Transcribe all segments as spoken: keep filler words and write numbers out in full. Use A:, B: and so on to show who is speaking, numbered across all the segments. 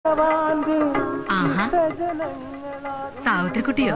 A: ആഹാ, സാവിത്രിക്കുട്ടിയോ?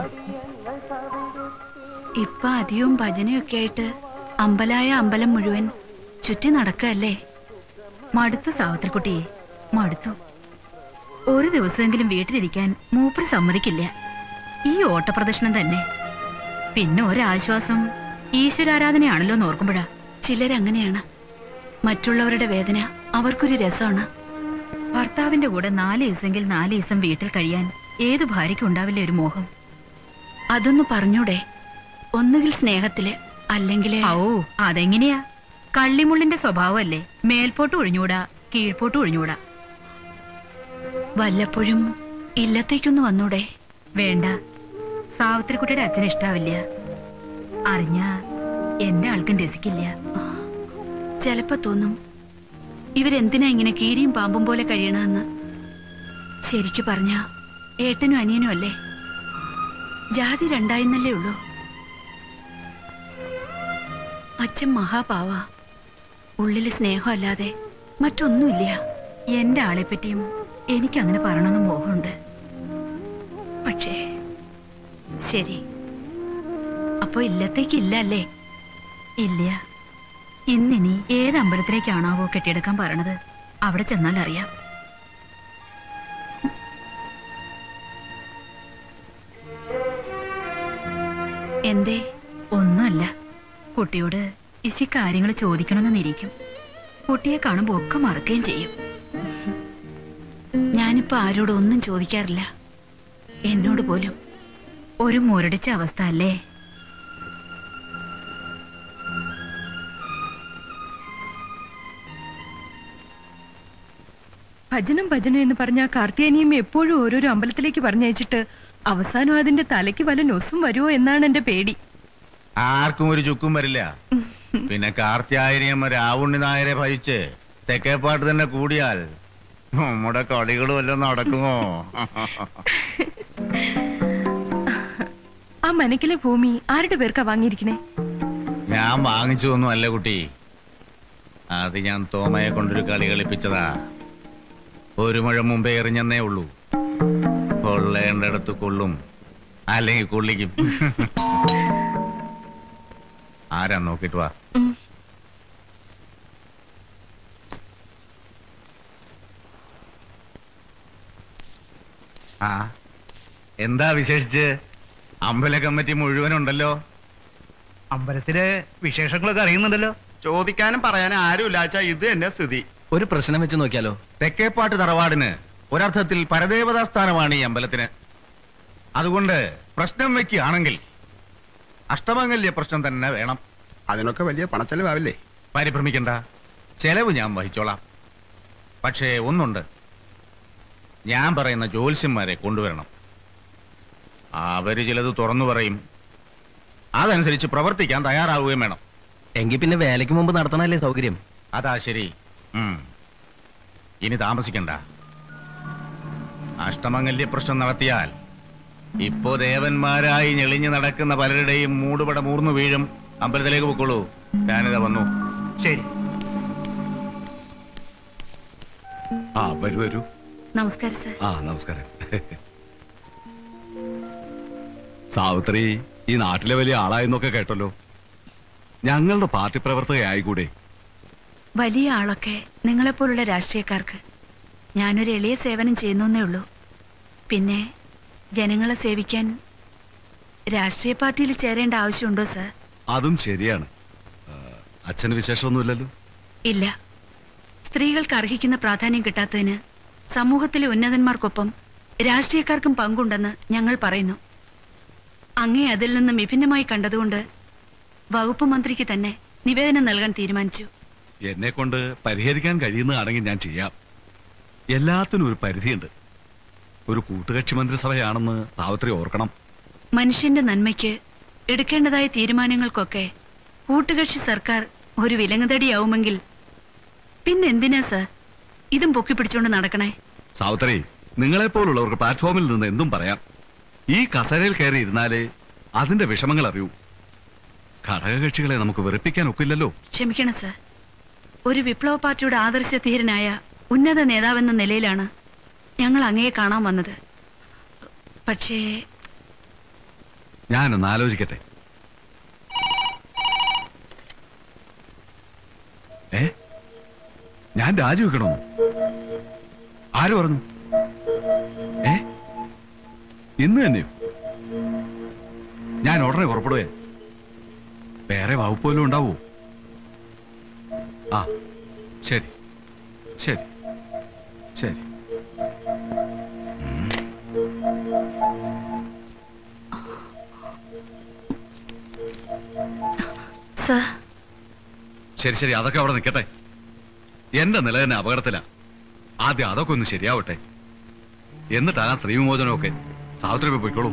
A: ഇപ്പൊ അധികവും ഭജനയൊക്കെ ആയിട്ട് അമ്പലായ അമ്പലം മുഴുവൻ ചുറ്റി നടക്കല്ലേ. മടുത്തു സാവിത്രിക്കുട്ടിയെ, മടുത്തു. ഒരു ദിവസമെങ്കിലും വീട്ടിലിരിക്കാൻ മൂപ്പര് സമ്മതിക്കില്ല. ഈ ഓട്ടപ്രദർശനം തന്നെ. പിന്നെ ഒരാശ്വാസം ഈശ്വരാരാധനയാണല്ലോ നോർക്കുമ്പോഴാ. ചിലരങ്ങനെയാണ്. മറ്റുള്ളവരുടെ വേദന അവർക്കൊരു രസമാണ്. ഭർത്താവിന്റെ കൂടെ നാല് ദിവസമെങ്കിൽ നാല് ദിവസം വീട്ടിൽ കഴിയാൻ ഏത് ഭാര്യയ്ക്കും ഉണ്ടാവില്ലേ ഒരു മോഹം? അതൊന്ന് പറഞ്ഞൂടെ? ഒന്നുകിൽ സ്നേഹത്തില്, അല്ലെങ്കിൽ ഓ അതെങ്ങനെയാ? കള്ളിമുള്ളിന്റെ സ്വഭാവമല്ലേ. മേൽപോട്ട് ഒഴിഞ്ഞൂടാ, കീഴ്പോട്ട് ഒഴിഞ്ഞൂടാ. വല്ലപ്പോഴും ഇല്ലത്തേക്കൊന്ന് വന്നൂടെ? വേണ്ട, സാവിത്രിക്കുട്ടിയുടെ അച്ഛന് ഇഷ്ടാവില്ല. അറിഞ്ഞ എന്റെ ആൾക്കും രസിക്കില്ല. ചെലപ്പോ തോന്നും ഇവരെന്തിനാ ഇങ്ങനെ കീരിയും പാമ്പും പോലെ കഴിയണമെന്ന്. ശരിക്കു പറഞ്ഞ ഏട്ടനും അനിയനും അല്ലേ? ജാതി രണ്ടായെന്നല്ലേ ഉള്ളൂ. അച്ഛൻ മഹാപാവ. ഉള്ളില് സ്നേഹമല്ലാതെ മറ്റൊന്നുമില്ല. എന്റെ ആളെപ്പറ്റിയും എനിക്കങ്ങനെ പറയണമെന്ന് മോഹമുണ്ട്. പക്ഷേ ശരി, അപ്പൊ ഇല്ലത്തേക്കില്ല അല്ലേ? ഇല്ല. ഇന്നിനി ഏത് അമ്പലത്തിലേക്കാണാവോ കെട്ടിയെടുക്കാൻ പറയണത്? അവിടെ ചെന്നാൽ അറിയാം. എന്തേ? ഒന്നുമല്ല. കുട്ടിയോട് ഇശി കാര്യങ്ങൾ ചോദിക്കണമെന്നിരിക്കും. കുട്ടിയെ കാണുമ്പോ ഒക്കെ മറക്കുകയും ചെയ്യും. ഞാനിപ്പോ ആരോടും ഒന്നും ചോദിക്കാറില്ല, എന്നോട് പോലും. ഒരു മുരടിച്ച അവസ്ഥ അല്ലേ?
B: ഭജനം ഭജനം എന്ന് പറഞ്ഞ കാർത്തിയാനിയും എപ്പോഴും ഓരോരോ അമ്പലത്തിലേക്ക് പറഞ്ഞയച്ചിട്ട് അവസാനം അതിന്റെ തലയ്ക്ക് വല്ല നൊസും വരുമോ എന്നാണ് എന്റെ പേടി.
C: ആർക്കും ഒരു ചുക്കും വരില്ല. പിന്നെ കാർത്തിയായനിയമ്മ രാവുണ്ണി നായരെ ഭജിച്ച് തെക്കേപ്പാട്ട് തന്നെ കൂടിയാൽ നമ്മുടെ കളികൾ വല്ലതും നടക്കുമോ?
B: ആ മനക്കിലെ ഭൂമി ആരുടെ പേർക്കാ വാങ്ങിയിരിക്കണേ?
C: ഞാൻ വാങ്ങിച്ചു ഒന്നും അല്ല കുട്ടി. അത് ഞാൻ തോമയെ കൊണ്ടൊരു കളി കളിപ്പിച്ചതാ. ഒരു മുഴ മുമ്പേ എറിഞ്ഞെന്നേ ഉള്ളൂ. കൊള്ളേണ്ടടുത്ത് കൊള്ളും, അല്ലെങ്കിൽ കൊള്ളിക്കും. ആരാ നോക്കിട്ട് വാ. ആ എന്താ വിശേഷിച്ച്? അമ്പല കമ്മിറ്റി മുഴുവനുണ്ടല്ലോ.
D: അമ്പലത്തിലെ വിശേഷങ്ങളൊക്കെ അറിയുന്നുണ്ടല്ലോ.
E: ചോദിക്കാനും പറയാനും ആരുമില്ലാച്ചാ ഇത് തന്നെ സ്ഥിതി.
D: ഒരു പ്രശ്നം വെച്ച് നോക്കിയാലോ?
C: തെക്കേപ്പാട്ട് തറവാടിന് ഒരർത്ഥത്തിൽ പരദേവതാ സ്ഥാനമാണ് ഈ അമ്പലത്തിന്. അതുകൊണ്ട് പ്രശ്നം വെക്കുകയാണെങ്കിൽ അഷ്ടമംഗല്യ പ്രശ്നം തന്നെ വേണം.
E: അതിനൊക്കെ വലിയ പണച്ചെലവാവില്ലേ?
C: പരിഭ്രമിക്കണ്ട, ചെലവ് ഞാൻ വഹിച്ചോളാം. പക്ഷേ ഒന്നുണ്ട്, ഞാൻ പറയുന്ന ജ്യോത്സ്യന്മാരെ കൊണ്ടുവരണം. അവര് ചിലത് തുറന്നു പറയും, അതനുസരിച്ച് പ്രവർത്തിക്കാൻ തയ്യാറാവുകയും വേണം.
D: എങ്കിൽ പിന്നെ വേലയ്ക്ക് മുമ്പ് നടത്തണല്ലേ സൗകര്യം?
C: അതാ ശരി. ഇനി താമസിക്കണ്ട. അഷ്ടമംഗല്യ പ്രശ്നം നടത്തിയാൽ ഇപ്പോ ദേവന്മാരായി ഞെളിഞ്ഞു നടക്കുന്ന പലരുടെയും മൂടുപട മൂർന്നു വീഴും. അമ്പലത്തിലേക്ക് പൊക്കോളൂ, ഞാനിതാ വന്നു.
D: ശരി.
F: ആ വരൂ വരൂ.
B: നമസ്കാരം സർ.
F: ആ നമസ്കാരം. സാവിത്രി ഈ നാട്ടിലെ വലിയ ആളായെന്നൊക്കെ കേട്ടല്ലോ. ഞങ്ങളുടെ പാർട്ടി പ്രവർത്തകയായിക്കൂടെ?
B: വലിയ ആളൊക്കെ നിങ്ങളെപ്പോലുള്ള രാഷ്ട്രീയക്കാർക്ക്. ഞാനൊരു എളിയ സേവനം ചെയ്യുന്നേ ഉള്ളൂ. പിന്നെ ജനങ്ങളെ സേവിക്കാൻ രാഷ്ട്രീയ പാർട്ടിയിൽ ചേരേണ്ട ആവശ്യമുണ്ടോ സർ?
F: അതും ശരിയാണ്. അച്ഛന് വിശേഷമൊന്നുമില്ലല്ലോ?
B: ഇല്ല. സ്ത്രീകൾക്ക് അർഹിക്കുന്ന പ്രാധാന്യം കിട്ടാത്തതിന് സമൂഹത്തിലെ ഉന്നതന്മാർക്കൊപ്പം രാഷ്ട്രീയക്കാർക്കും പങ്കുണ്ടെന്ന് ഞങ്ങൾ പറയുന്നു. അങ്ങേ അതിൽ നിന്ന് വിഭിന്നമായി കണ്ടതുകൊണ്ട് വകുപ്പ് മന്ത്രിക്ക് തന്നെ നിവേദനം നൽകാൻ തീരുമാനിച്ചു.
F: എന്നെ കൊണ്ട് പരിഹരിക്കാൻ കഴിയുന്നതാണെങ്കിൽ ഞാൻ ചെയ്യാം. എല്ലാത്തിനും ഒരു പരിധിയുണ്ട്. ഒരു കൂട്ടുകക്ഷി മന്ത്രിസഭയാണെന്ന് സാവിത്രി ഓർക്കണം.
B: മനുഷ്യന്റെ നന്മയ്ക്ക് എടുക്കേണ്ടതായ തീരുമാനങ്ങൾക്കൊക്കെ കൂട്ടുകക്ഷി സർക്കാർ ഒരു വിലങ്ങുതടിയാവുമെങ്കിൽ പിന്നെന്തിനാ സർ ഇതും പൊക്കിപ്പിടിച്ചോണ്ട് നടക്കണേ?
F: സാവിത്രി, നിങ്ങളെപ്പോലുള്ളവർക്ക് പ്ലാറ്റ്ഫോമിൽ നിന്ന് എന്തും പറയാം. ഈ കസേരയിൽ കയറി ഇരുന്നാലേ അതിന്റെ വിഷമങ്ങൾ അറിയൂ. ഘടകകക്ഷികളെ നമുക്ക് വെറുപ്പിക്കാൻ ഒക്കില്ലല്ലോ.
B: ക്ഷമിക്കണം സർ. ഒരു വിപ്ലവ പാർട്ടിയുടെ ആദർശ ധീരനായ ഉന്നത നേതാവെന്ന നിലയിലാണ്
A: ഞങ്ങൾ അങ്ങയെ കാണാൻ വന്നത്. പക്ഷേ
F: ഞാനൊന്ന് ആലോചിക്കട്ടെ. ഏ ഞാൻ രാജിവെക്കണമെന്നോ? ആര് പറഞ്ഞു? ഏ ഇന്ന് തന്നെയോ? ഞാൻ ഉടനെ പുറപ്പെടുവേ. വേറെ വകുപ്പോലും ഉണ്ടാവോ? ആ ശരി ശരി ശരി. ശരി ശരി, അതൊക്കെ അവിടെ നിൽക്കട്ടെ. എന്റെ നില തന്നെ അപകടത്തിലാ. ആദ്യം അതൊക്കെ ഒന്ന് ശരിയാവട്ടെ, എന്നിട്ടാ സ്ത്രീവിമോചനമൊക്കെ. സാവിത്രി പോയിക്കോളൂ.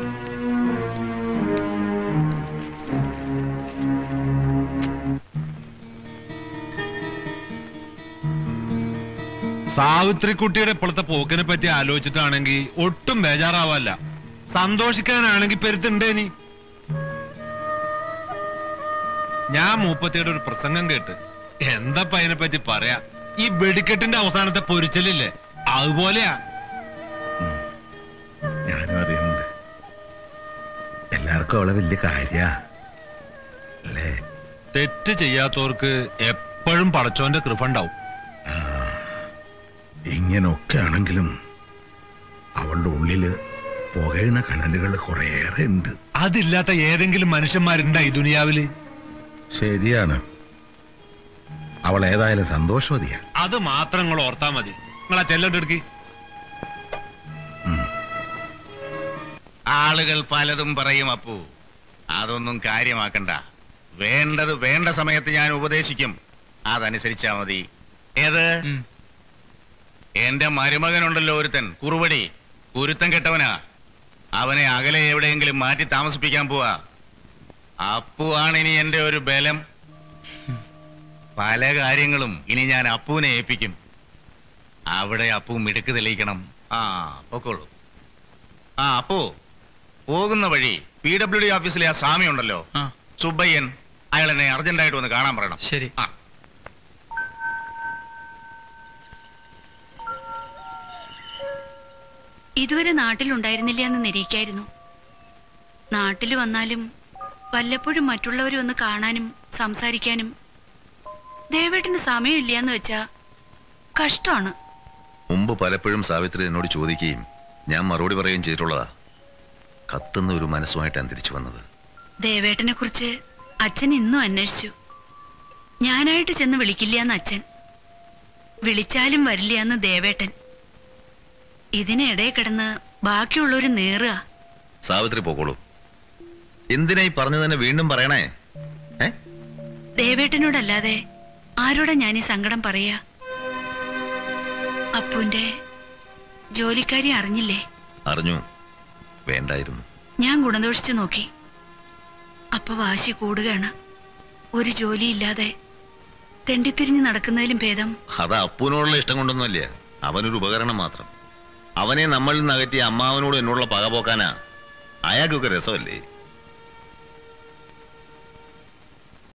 G: സാവിത്രിക്കുട്ടിയുടെ ഇപ്പോഴത്തെ പോക്കിനെ പറ്റി ആലോചിച്ചിട്ടാണെങ്കിൽ ഒട്ടും ബേജാറാവല്ല. സന്തോഷിക്കാനാണെങ്കിൽ പെരുത്തുണ്ടേനി. ഞാൻ മൂപ്പത്തിയുടെ ഒരു പ്രസംഗം കേട്ട് എന്താപ്പ അതിനെ പറ്റി പറയാ. ഈ വെടിക്കെട്ടിന്റെ അവസാനത്തെ പൊരിച്ചലില്ലേ, അതുപോലെയാ.
H: ഞാനും അറിയുന്നുണ്ട്. എല്ലാവർക്കും അവളെ വലിയ കാര്യ അല്ലേ?
G: തെറ്റ് ചെയ്യാത്തവർക്ക് എപ്പോഴും പടച്ചോന്റെ കൃപ ഉണ്ടാവും.
H: ഇങ്ങനൊക്കെ ആണെങ്കിലും അവളുടെ ഉള്ളില് പുകയണ കനലുകൾ കുറേയേറെ ഉണ്ട്.
G: അതില്ലാത്ത ഏതെങ്കിലും മനുഷ്യന്മാരുണ്ടാ ഈ ദുനിയാവില്?
H: ശരിയാണ്. അവൾ ഏതായാലും സന്തോഷവതിയാണ്.
G: അത് മാത്രം നിങ്ങൾ ഓർത്താ മതി. നിങ്ങളാ ചെല്ലണ്ടെടുക്കി.
C: ആളുകൾ പലതും പറയും അപ്പു, അതൊന്നും കാര്യമാക്കണ്ട. വേണ്ടത് വേണ്ട സമയത്ത് ഞാൻ ഉപദേശിക്കും, അതനുസരിച്ചാ മതി. ഏത് എന്റെ മരുമകനുണ്ടല്ലോ ഒരുത്തൻ, കുറുവടി, കുരുത്തൻ കെട്ടവനാ. അവനെ അകലെ എവിടെയെങ്കിലും മാറ്റി താമസിപ്പിക്കാൻ പോവാ. അപ്പു ആണ് ഇനി എന്റെ ഒരു ബലം. പല കാര്യങ്ങളും ഇനി ഞാൻ അപ്പുവിനെ ഏൽപ്പിക്കും. അവിടെ അപ്പു മിടുക്ക് തെളിയിക്കണം. ആ പൊക്കോളൂ. ആ അപ്പു, പോകുന്ന വഴി പി ഡബ്ല്യു ഡി ഓഫീസിലെ ആ സ്വാമി ഉണ്ടല്ലോ, സുബ്ബയ്യൻ, അയാൾ എന്നെ അർജന്റായിട്ട് ഒന്ന് കാണാൻ പറയണം.
D: ശരി.
C: ആ
A: ഇതുവരെ നാട്ടിലുണ്ടായിരുന്നില്ല എന്ന് നിരീക്കായിരുന്നു. നാട്ടിൽ വന്നാലും വല്ലപ്പോഴും മറ്റുള്ളവരെ ഒന്ന് കാണാനും സംസാരിക്കാനും ദേവേട്ടന് സമയമില്ല എന്ന് വെച്ചാ കഷ്ടമാണ്.
I: മുമ്പ് പലപ്പോഴും സാവിത്രി എന്നോട് ചോദിക്കുകയും ഞാൻ മറുപടി പറയുകയും ചെയ്തിട്ടുള്ളതാ. കത്തുന്ന ഒരു മനസ്സുമായിട്ടാണ് തിരിച്ചു വന്നത്.
A: ദേവേട്ടനെ കുറിച്ച് അച്ഛൻ ഇന്നും അന്വേഷിച്ചു. ഞാനായിട്ട് ചെന്ന് വിളിക്കില്ല എന്ന് അച്ഛൻ, വിളിച്ചാലും വരില്ല എന്ന് ദേവേട്ടൻ. ഇതിനിടെ കിടന്ന് ബാക്കിയുള്ളൊരു നേറുക.
I: സാവിത്രി പോക്കോളൂ. എന്തിനായി പറഞ്ഞു തന്നെ വീണ്ടും പറയണേ? ഏ
A: ദേവേട്ടനോടല്ലാതെ ആരോടാ ഞാൻ ഈ സങ്കടം പറയാ? അപ്പുന്റെ ജോലിക്കാരി അറിഞ്ഞില്ലേ?
I: അറിഞ്ഞു. വേണ്ടായിരുന്നു.
A: ഞാൻ ഗുണദോഷിച്ചു നോക്കി. അപ്പൊ വാശി കൂടുകയാണ്. ഒരു ജോലിയില്ലാതെ തെണ്ടിത്തിരിഞ്ഞ് നടക്കുന്നതിലും ഭേദം.
I: അത് അപ്പൂനോടുള്ള ഇഷ്ടം കൊണ്ടൊന്നുമല്ല, അവനൊരു ഉപകരണം മാത്രം. അവനെ നമ്മളിൽ നിന്ന് അകറ്റി അമ്മാവനോട് എന്നോടുള്ള പക പോക്കാനാ. അയാൾക്കൊക്കെ രസമല്ലേ?